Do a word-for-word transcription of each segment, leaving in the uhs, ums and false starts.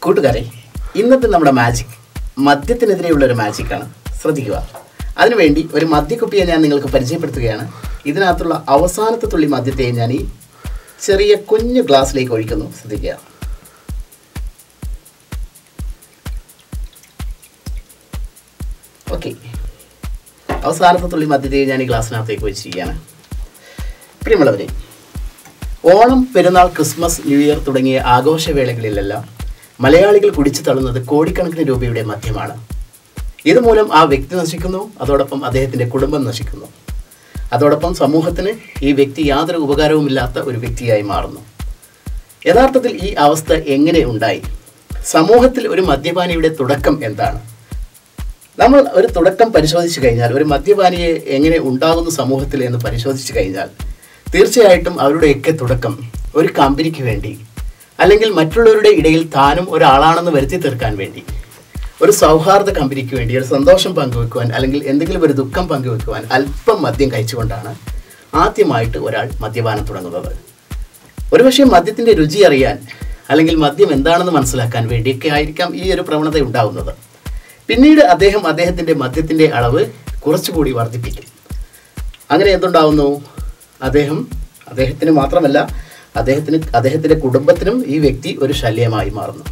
കൂട്ടുകാരെ, ഇന്നത്തെ നമ്മുടെ മാജിക് മദ്യത്തിനെതിരെയുള്ള ഒരു മാജിക്കാണ്. ശ്രദ്ധിക്കുക. അതിനുവേണ്ടി ഒരു മദ്യക്കുപ്പിയെ ഞാൻ നിങ്ങൾക്ക് പരിചയപ്പെടുത്തുകയാണ്. ഇതിനകത്തുള്ള അവസാനത്തെ തുള്ളി മദ്യത്തെ ഞാൻ ഈ ചെറിയ കുഞ്ഞു ഗ്ലാസ്സിലേക്ക് ഒഴിക്കുന്നു. ശ്രദ്ധിക്കുക. ഓക്കെ, അവസാനത്തെ തുള്ളി മദ്യത്തെ ഞാൻ ഈ ഗ്ലാസ്സിനകത്തേക്ക് ഒഴിച്ചിരിക്കുകയാണ്. പ്രിയമുള്ളവരെ, ഓണം, പെരുന്നാൾ, ക്രിസ്മസ്, ന്യൂ ഇയർ തുടങ്ങിയ ആഘോഷവേളകളിലെല്ലാം മലയാളികൾ കുടിച്ചു തള്ളുന്നത് കോടിക്കണക്കിന് രൂപയുടെ മദ്യമാണ്. ഇതുമൂലം ആ വ്യക്തി നശിക്കുന്നു, അതോടൊപ്പം അദ്ദേഹത്തിൻ്റെ കുടുംബം നശിക്കുന്നു. അതോടൊപ്പം സമൂഹത്തിന് ഈ വ്യക്തി യാതൊരു ഉപകാരവുമില്ലാത്ത ഒരു വ്യക്തിയായി മാറുന്നു. യഥാർത്ഥത്തിൽ ഈ അവസ്ഥ എങ്ങനെ ഉണ്ടായി? സമൂഹത്തിൽ ഒരു മദ്യപാനിയുടെ തുടക്കം എന്താണ്? നമ്മൾ ഒരു തുടക്കം പരിശോധിച്ചു കഴിഞ്ഞാൽ, ഒരു മദ്യപാനിയെ എങ്ങനെ ഉണ്ടാകുന്നു സമൂഹത്തിൽ എന്ന് പരിശോധിച്ചു കഴിഞ്ഞാൽ, തീർച്ചയായിട്ടും അവരുടെയൊക്കെ തുടക്കം ഒരു കമ്പനിക്ക് വേണ്ടി, അല്ലെങ്കിൽ മറ്റുള്ളവരുടെ ഇടയിൽ താനും ഒരാളാണെന്ന് വരുത്തി തീർക്കാൻ വേണ്ടി, ഒരു സൗഹാർദ്ദ കമ്പനിക്ക് വേണ്ടി, ഒരു സന്തോഷം പങ്കുവെക്കുവാൻ, അല്ലെങ്കിൽ എന്തെങ്കിലും ഒരു ദുഃഖം പങ്കുവെക്കുവാൻ അല്പം മദ്യം കഴിച്ചുകൊണ്ടാണ് ആദ്യമായിട്ട് ഒരാൾ മദ്യപാനം തുടങ്ങുന്നത്. ഒരുപക്ഷെ മദ്യത്തിൻ്റെ രുചി അറിയാൻ, അല്ലെങ്കിൽ മദ്യം എന്താണെന്ന് മനസ്സിലാക്കാൻ വേണ്ടിയൊക്കെ ആയിരിക്കാം ഈ ഒരു പ്രവണത ഉണ്ടാകുന്നത്. പിന്നീട് അദ്ദേഹം അദ്ദേഹത്തിൻ്റെ മദ്യത്തിൻ്റെ അളവ് കുറച്ചുകൂടി വർദ്ധിപ്പിക്കും. അങ്ങനെ എന്തുണ്ടാവുന്നു? അദ്ദേഹം അദ്ദേഹത്തിന് മാത്രമല്ല, അദ്ദേഹത്തിന് അദ്ദേഹത്തിൻ്റെ കുടുംബത്തിനും ഈ വ്യക്തി ഒരു ശല്യമായി മാറുന്നു.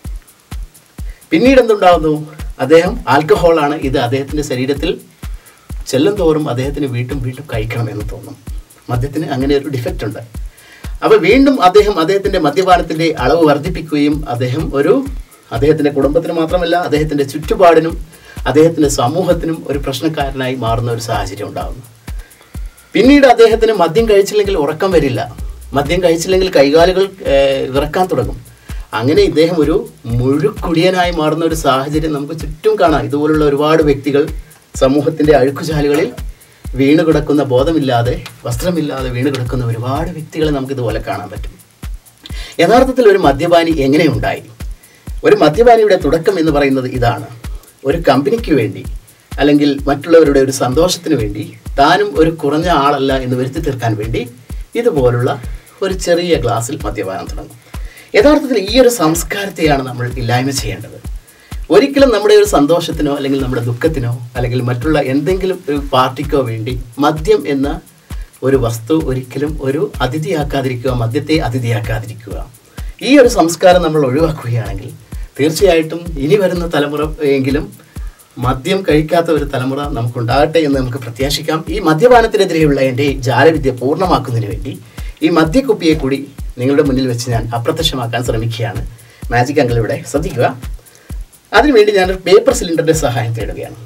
പിന്നീട് എന്തുണ്ടാകുന്നു? അദ്ദേഹം ആൽക്കഹോളാണ് ഇത് അദ്ദേഹത്തിൻ്റെ ശരീരത്തിൽ ചെല്ലും തോറും അദ്ദേഹത്തിന് വീണ്ടും വീണ്ടും കഴിക്കണമെന്ന് തോന്നും. മദ്യത്തിന് അങ്ങനെ ഒരു ഡിഫക്റ്റ് ഉണ്ട്. അപ്പോൾ വീണ്ടും അദ്ദേഹം അദ്ദേഹത്തിൻ്റെ മദ്യപാനത്തിൻ്റെ അളവ് വർദ്ധിപ്പിക്കുകയും അദ്ദേഹം ഒരു അദ്ദേഹത്തിൻ്റെ കുടുംബത്തിന് മാത്രമല്ല, അദ്ദേഹത്തിൻ്റെ ചുറ്റുപാടിനും അദ്ദേഹത്തിൻ്റെ സമൂഹത്തിനും ഒരു പ്രശ്നക്കാരനായി മാറുന്ന ഒരു സാഹചര്യം ഉണ്ടാകുന്നു. പിന്നീട് അദ്ദേഹത്തിന് മദ്യം കഴിച്ചില്ലെങ്കിൽ ഉറക്കം വരില്ല, മദ്യം കഴിച്ചില്ലെങ്കിൽ കൈകാലുകൾ വിറക്കാൻ തുടങ്ങും. അങ്ങനെ ഇദ്ദേഹം ഒരു മുഴുക്കുടിയനായി മാറുന്ന ഒരു സാഹചര്യം നമുക്ക് ചുറ്റും കാണാം. ഇതുപോലുള്ള ഒരുപാട് വ്യക്തികൾ സമൂഹത്തിൻ്റെ അഴുക്കുചാലുകളിൽ വീണ് കിടക്കുന്ന, ബോധമില്ലാതെ വസ്ത്രമില്ലാതെ വീണ് കിടക്കുന്ന ഒരുപാട് വ്യക്തികളെ നമുക്കിതുപോലെ കാണാൻ പറ്റും. യഥാർത്ഥത്തിൽ ഒരു മദ്യപാനി എങ്ങനെയുണ്ടായി? ഒരു മദ്യപാനിയുടെ തുടക്കം എന്ന് പറയുന്നത് ഇതാണ്. ഒരു കമ്പനിക്ക് വേണ്ടി, അല്ലെങ്കിൽ മറ്റുള്ളവരുടെ ഒരു സന്തോഷത്തിന് വേണ്ടി, താനും ഒരു കുറഞ്ഞ ആളല്ല എന്ന് വരുത്തി തീർക്കാൻ വേണ്ടി ഇതുപോലുള്ള ഒരു ചെറിയ ഗ്ലാസ്സിൽ മദ്യപാനം തുടങ്ങും. യഥാർത്ഥത്തിൽ ഈ ഒരു സംസ്കാരത്തെയാണ് നമ്മൾ ഇല്ലായ്മ ചെയ്യേണ്ടത്. ഒരിക്കലും നമ്മുടെ ഒരു സന്തോഷത്തിനോ, അല്ലെങ്കിൽ നമ്മുടെ ദുഃഖത്തിനോ, അല്ലെങ്കിൽ മറ്റുള്ള എന്തെങ്കിലും ഒരു പാർട്ടിക്കോ വേണ്ടി മദ്യം എന്ന ഒരു വസ്തു ഒരിക്കലും ഒരു അതിഥിയാക്കാതിരിക്കുക, മദ്യത്തെ അതിഥിയാക്കാതിരിക്കുക. ഈ ഒരു സംസ്കാരം നമ്മൾ ഒഴിവാക്കുകയാണെങ്കിൽ തീർച്ചയായിട്ടും ഇനി വരുന്ന തലമുറ എങ്കിലും മദ്യം കഴിക്കാത്ത ഒരു തലമുറ നമുക്കുണ്ടാകട്ടെ എന്ന് നമുക്ക് പ്രത്യാശിക്കാം. ഈ മദ്യപാനത്തിനെതിരെയുള്ള എൻ്റെ ജാലവിദ്യ പൂർണ്ണമാക്കുന്നതിന് വേണ്ടി ഈ മദ്യക്കുപ്പിയെ കൂടി നിങ്ങളുടെ മുന്നിൽ വെച്ച് ഞാൻ അപ്രത്യക്ഷമാക്കാൻ ശ്രമിക്കുകയാണ്. മാജിക് അങ്കിൾ ഇവിടെ ശ്രദ്ധിക്കുക. അതിനുവേണ്ടി ഞാനൊരു പേപ്പർ സിലിണ്ടറിൻ്റെ സഹായം തേടുകയാണ്.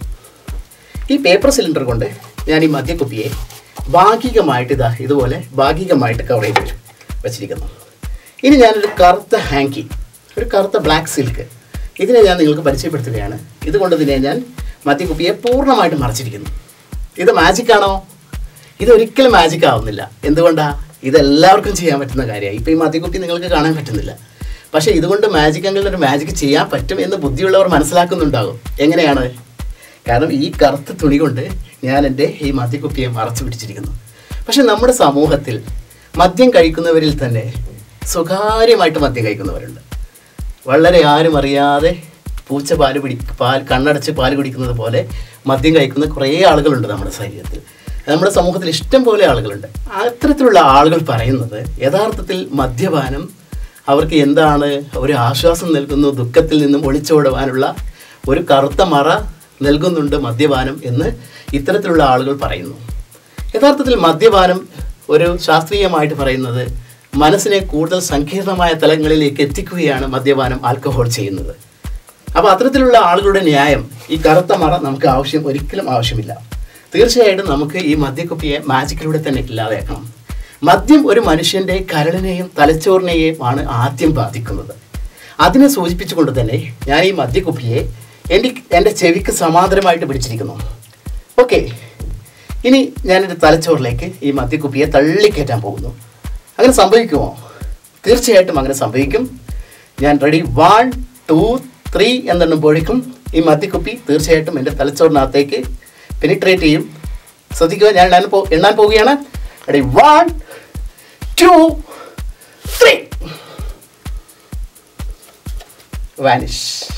ഈ പേപ്പർ സിലിണ്ടർ കൊണ്ട് ഞാൻ ഈ മദ്യക്കുപ്പിയെ ഭാഗികമായിട്ട് ഇതാ ഇതുപോലെ ഭാഗികമായിട്ട് കവർ ചെയ്ത് വെച്ചിരിക്കുന്നു. ഇനി ഞാനൊരു കറുത്ത ഹാങ്കി, ഒരു കറുത്ത ബ്ലാക്ക് സിൽക്ക്, ഇതിനെ ഞാൻ നിങ്ങൾക്ക് പരിചയപ്പെടുത്തുകയാണ്. ഇതുകൊണ്ട് തന്നെ ഞാൻ മദ്യക്കുപ്പിയെ പൂർണ്ണമായിട്ട് മറച്ചിരിക്കുന്നു. ഇത് മാജിക്കാണോ? ഇതൊരിക്കലും മാജിക് ആവുന്നില്ല. എന്തുകൊണ്ടാണ്? ഇതെല്ലാവർക്കും ചെയ്യാൻ പറ്റുന്ന കാര്യമാണ്. ഇപ്പോൾ ഈ മദ്യക്കുപ്പി നിങ്ങൾക്ക് കാണാൻ പറ്റുന്നില്ല, പക്ഷേ ഇതുകൊണ്ട് മാജിക് അങ്കിളിന് ഒരു മാജിക് ചെയ്യാൻ പറ്റും എന്ന് ബുദ്ധിയുള്ളവർ മനസ്സിലാക്കുന്നുണ്ടാകും. എങ്ങനെയാണ്? കാരണം ഈ കറുത്ത തുണി കൊണ്ട് ഞാൻ എൻ്റെ ഈ മദ്യക്കുപ്പിയെ മറച്ചു പിടിച്ചിരിക്കുന്നു. പക്ഷേ നമ്മുടെ സമൂഹത്തിൽ മദ്യം കഴിക്കുന്നവരിൽ തന്നെ സ്വകാര്യമായിട്ട് മദ്യം കഴിക്കുന്നവരുണ്ട്. വളരെ ആരും അറിയാതെ പൂച്ച പാല് പിടി പാൽ കണ്ണടച്ച് പാല് കുടിക്കുന്നത് പോലെ മദ്യം കഴിക്കുന്ന കുറേ ആളുകളുണ്ട് നമ്മുടെ ശരീരത്തിൽ, നമ്മുടെ സമൂഹത്തിൽ ഇഷ്ടം പോലെ ആളുകളുണ്ട്. അത്തരത്തിലുള്ള ആളുകൾ പറയുന്നത് യഥാർത്ഥത്തിൽ മദ്യപാനം അവർക്ക് എന്താണ് ഒരു ആശ്വാസം നൽകുന്നു, ദുഃഖത്തിൽ നിന്നും ഒളിച്ചോടുവാനുള്ള ഒരു കറുത്ത മറ നൽകുന്നുണ്ട് മദ്യപാനം എന്ന് ഇത്തരത്തിലുള്ള ആളുകൾ പറയുന്നു. യഥാർത്ഥത്തിൽ മദ്യപാനം ഒരു ശാസ്ത്രീയമായിട്ട് പറയുന്നത് മനസ്സിനെ കൂടുതൽ സങ്കീർണമായ തലങ്ങളിലേക്ക് എത്തിക്കുകയാണ് മദ്യപാനം, ആൽക്കഹോൾ ചെയ്യുന്നത്. അപ്പോൾ അത്തരത്തിലുള്ള ആളുകളുടെ ന്യായം ഈ കറുത്ത മറ നമുക്ക് ആവശ്യം ഒരിക്കലും ആവശ്യമില്ല. തീർച്ചയായിട്ടും നമുക്ക് ഈ മദ്യക്കുപ്പിയെ മാജിക്കിലൂടെ തന്നെ ഇല്ലാതെയാക്കണം. മദ്യം ഒരു മനുഷ്യൻ്റെ കരളിനെയും തലച്ചോറിനെയും ആണ് ആദ്യം ബാധിക്കുന്നത്. അതിനെ സൂചിപ്പിച്ചുകൊണ്ട് തന്നെ ഞാൻ ഈ മദ്യക്കുപ്പിയെ എൻ്റെ എൻ്റെ ചെവിക്ക് സമാന്തരമായിട്ട് പിടിച്ചിരിക്കുന്നു. ഓക്കെ, ഇനി ഞാനെൻ്റെ തലച്ചോറിലേക്ക് ഈ മദ്യക്കുപ്പിയെ തള്ളിക്കയറ്റാൻ പോകുന്നു. അങ്ങനെ സംഭവിക്കുമോ? തീർച്ചയായിട്ടും അങ്ങനെ സംഭവിക്കും. ഞാൻ റെഡി, വൺ ടു ത്രീ എന്നെണ്ണുമ്പോഴേക്കും ഈ മദ്യക്കുപ്പി തീർച്ചയായിട്ടും എൻ്റെ തലച്ചോറിനകത്തേക്ക് പെനിട്രേറ്റ് ചെയ്യും. ശ്രദ്ധിക്കുക, ഞാൻ എണ്ണാൻ പോ എണ്ണാൻ പോവുകയാണ്. Ready, one two three. Vanish.